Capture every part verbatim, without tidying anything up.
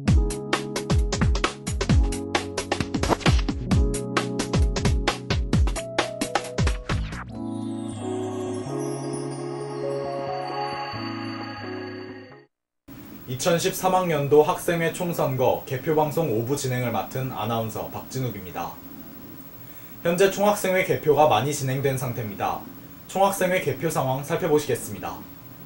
이천십삼 학년도 학생회 총선거 개표방송 오 부 진행을 맡은 아나운서 박진욱입니다. 현재 총학생회 개표가 많이 진행된 상태입니다. 총학생회 개표 상황 살펴보시겠습니다.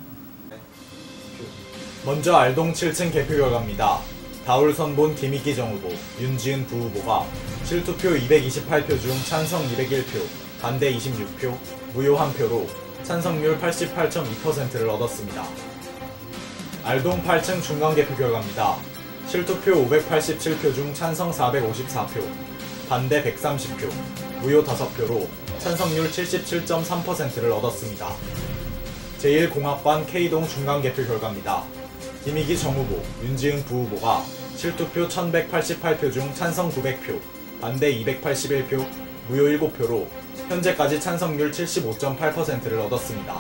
먼저 알동 칠 층 개표 결과입니다. 다울선본 김익기 정 후보, 윤지은 부후보가 실투표 이백이십팔 표 중 찬성 이백일 표, 반대 이십육 표, 무효 한 표로 찬성률 팔십팔 점 이 퍼센트를 얻었습니다. 알동 팔 층 중간 개표 결과입니다. 실투표 오백팔십칠 표 중 찬성 사백오십사 표, 반대 백삼십 표, 무효 다섯 표로 찬성률 칠십칠 점 삼 퍼센트를 얻었습니다. 제일 공학관 K동 중간 개표 결과입니다. 김익기 정 후보, 윤지은 부후보가 실투표 천백팔십팔 표 중 찬성 구백 표, 반대 이백팔십일 표, 무효 일곱 표로 현재까지 찬성률 칠십오 점 팔 퍼센트를 얻었습니다.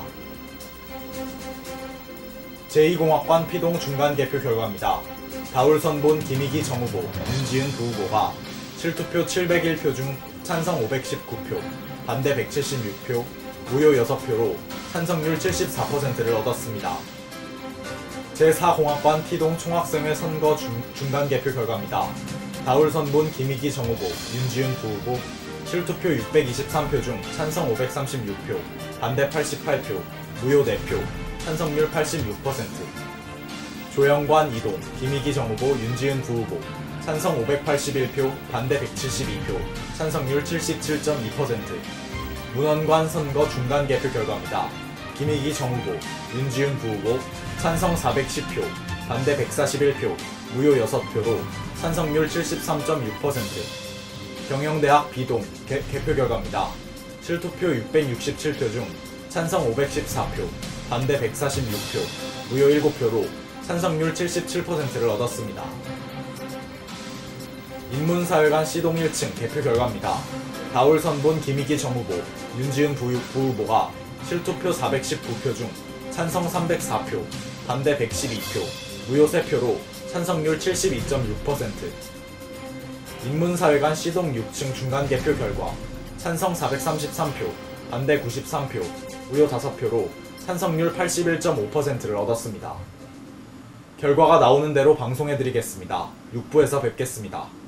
제이 공학관 P동 중간 개표 결과입니다. 다울선본 김익기 정 후보, 윤지은 부후보가 실투표 칠백일 표 중 찬성 오백십구 표, 반대 백칠십육 표, 무효 여섯 표로 찬성률 칠십사 퍼센트를 얻었습니다. 제사 공학관 T동 총학생회 선거 중, 중간 개표 결과입니다. 다울선본 김익기 정 후보, 윤지은 부후보, 실투표 육백이십삼 표 중 찬성 오백삼십육 표, 반대 팔십팔 표, 무효 네 표, 찬성률 팔십육 퍼센트. 조영관 이동 김익기 정 후보, 윤지은 부후보, 찬성 오백팔십일 표, 반대 백칠십이 표, 찬성률 칠십칠 점 이 퍼센트. 문원관 선거 중간 개표 결과입니다. 김익기 정 후보, 윤지은 부후보, 찬성 사백십 표, 반대 백사십일 표, 무효 여섯 표로 찬성률 칠십삼 점 육 퍼센트. 경영대학 B동 개, 개표 결과입니다. 실투표 육백육십칠 표 중 찬성 오백십사 표, 반대 백사십육 표, 무효 일곱 표로 찬성률 칠십칠 퍼센트를 얻었습니다. 인문사회관 C동 일 층 개표 결과입니다. 다울선본 김익기 정 후보, 윤지은 부후보가 실투표 사백십구 표 중 찬성 삼백사 표, 반대 백십이 표, 무효 세 표로 찬성률 칠십이 점 육 퍼센트. 인문사회관 C동 육 층 중간 개표 결과 찬성 사백삼십삼 표, 반대 구십삼 표, 무효 다섯 표로 찬성률 팔십일 점 오 퍼센트를 얻었습니다. 결과가 나오는 대로 방송해드리겠습니다. 육 부에서 뵙겠습니다.